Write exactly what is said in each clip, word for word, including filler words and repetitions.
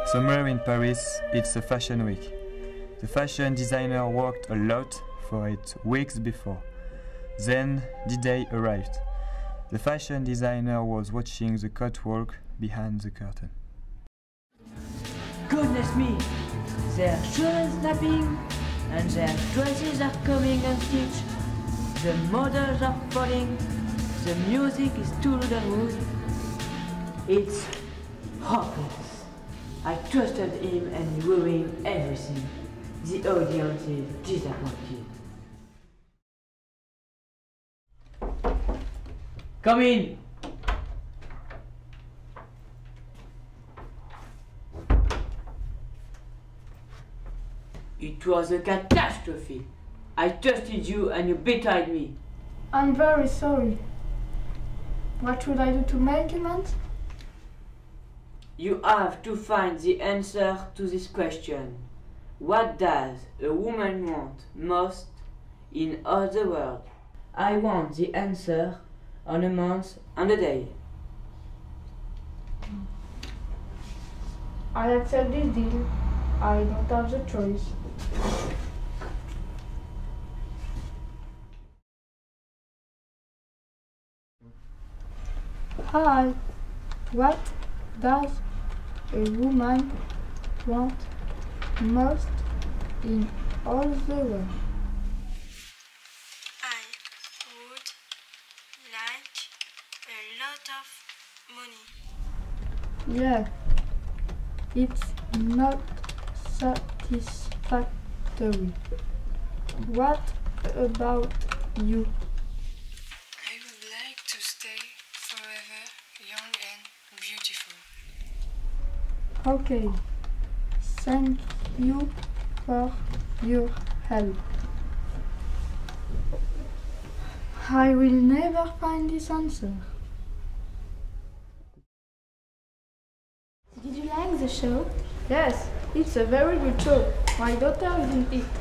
Somewhere in Paris, it's a fashion week. The fashion designer worked a lot for it weeks before. Then the day arrived. The fashion designer was watching the catwalk behind the curtain. Goodness me! Their shoes are snapping, and their dresses are coming unstitched. The models are falling. The music is to the roof. It's hopeless. I trusted him and he ruined everything. The audience is disappointed. Come in! It was a catastrophe. I trusted you and you betrayed me. I'm very sorry. What should I do to make amends? You have to find the answer to this question. What does a woman want most in all the world? I want the answer on a month and a day. I accept this deal. I don't have the choice. Hi. What does a woman want most in all the world? I would like a lot of money. Yeah, it's not satisfactory. What about you? I would like to stay forever young and beautiful. Okay, thank you for your help. I will never find this answer. Did you like the show? Yes, it's a very good show. My daughter is in it.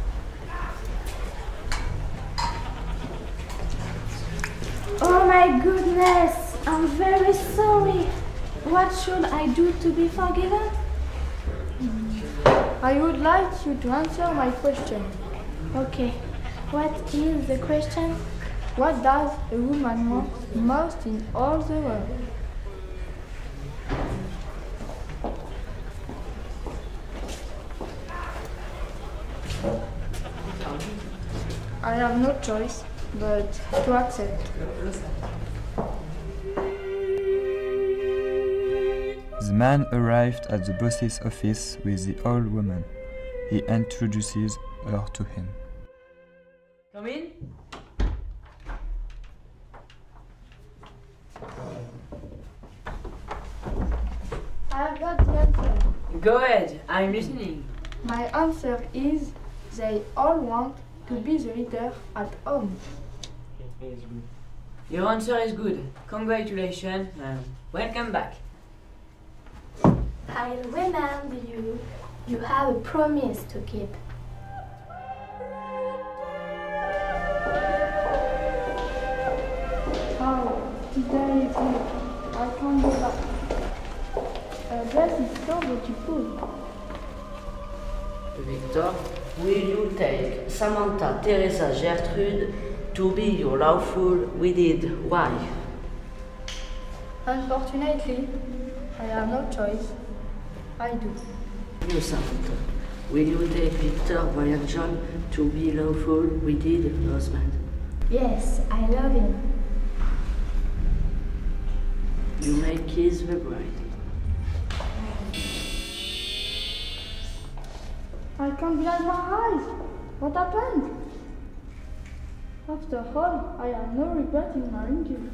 Oh my goodness! I'm very sorry. What should I do to be forgiven? I would like you to answer my question. Okay. What is the question? What does a woman want most in all the world? I have no choice but to accept. The man arrived at the boss's office with the old woman. He introduces her to him. Come in. I have got the answer. Go ahead, I'm listening. My answer is they all want to be the leader at home. Your answer is good. Congratulations and welcome back. I remind you, you have a promise to keep. Oh, today is it. I can't go back. Uh, this is so beautiful. Victor, will you take Samantha Teresa Gertrude to be your lawful wedded wife? Unfortunately, I have no choice. I do. You, Samantha, will you take Victor Brian John to be lawful wedded husband? Yes, I love him. You may kiss the bride. I can't believe my eyes. What happened? After all, I have no regret in marrying you.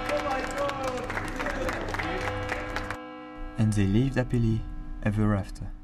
And they lived happily ever after.